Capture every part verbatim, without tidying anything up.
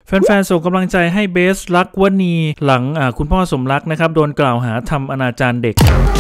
แฟนๆส่งกำลังใจให้เบสรักวณีหลังคุณพ่อสมรักนะครับโดนกล่าวหาทำอนาจารเด็ก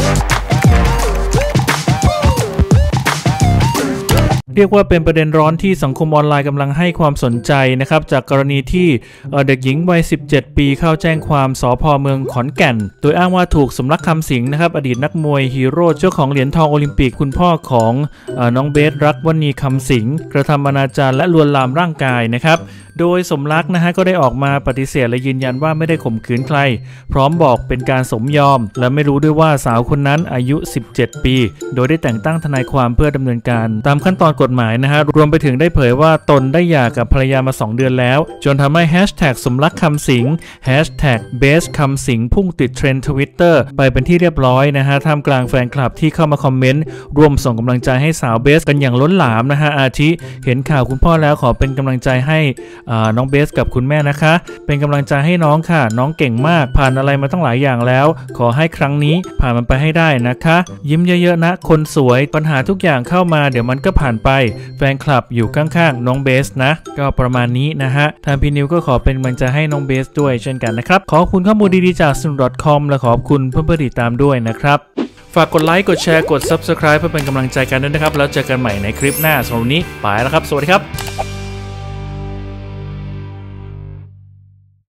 เรียกว่าเป็นประเด็นร้อนที่สังคมออนไลน์กำลังให้ความสนใจนะครับจากกรณีที่เด็กหญิงวัยสิบเจ็ดปีเข้าแจ้งความสภ.เมืองขอนแก่นโดยอ้างว่าถูกสมรักคำสิงห์นะครับอดีตนักมวยฮีโร่เจ้าของเหรียญทองโอลิมปิกคุณพ่อของน้องเบสรักวณีคำสิงห์กระทำอนาจารและลวนลามร่างกายนะครับโดยสมรักนะฮะก็ได้ออกมาปฏิเสธและยืนยันว่าไม่ได้ข่มขืนใครพร้อมบอกเป็นการสมยอมและไม่รู้ด้วยว่าสาวคนนั้นอายุสิบเจ็ดปีโดยได้แต่งตั้งทนายความเพื่อดำเนินการตามขั้นตอนกฎหมายนะฮะรวมไปถึงได้เผยว่าตนได้หย่ากับภรรยามาสองเดือนแล้วจนทำให้แฮชแท็กสมรักคำสิงแฮชแท็กเบสคำสิงพุ่งติดเทรนด์ทวิตเตอร์ไปเป็นที่เรียบร้อยนะฮะท่ามกลางแฟนคลับที่เข้ามาคอมเมนต์ร่วมส่งกำลังใจให้สาวเบสกันอย่างล้นหลามนะฮะอาทิเห็นข่าวคุณพ่อแล้วขอเป็นกำลังใจให้น้องเบสกับคุณแม่นะคะเป็นกำลังใจให้น้องค่ะน้องเก่งมากผ่านอะไรมาตั้งหลายอย่างแล้วขอให้ครั้งนี้ผ่านมันไปให้ได้นะคะยิ้มเยอะๆนะคนสวยปัญหาทุกอย่างเข้ามาเดี๋ยวมันก็ผ่านไปแฟนคลับอยู่ข้างๆน้องเบสนะก็ประมาณนี้นะฮะทางพี่นิวก็ขอเป็นกำลังใจให้น้องเบสด้วยเช่นกันนะครับขอบคุณข้อมูลดีๆจาก สนุก ดอท คอม และขอบคุณเพื่อนๆติดตามด้วยนะครับฝากกดไลค์กดแชร์กด ซับสไครบ์ เพื่อเป็นกำลังใจกันด้วยนะครับแล้วเจอกันใหม่ในคลิปหน้าสำหรับวันนี้ไปแล้วครับสวัสดีครับ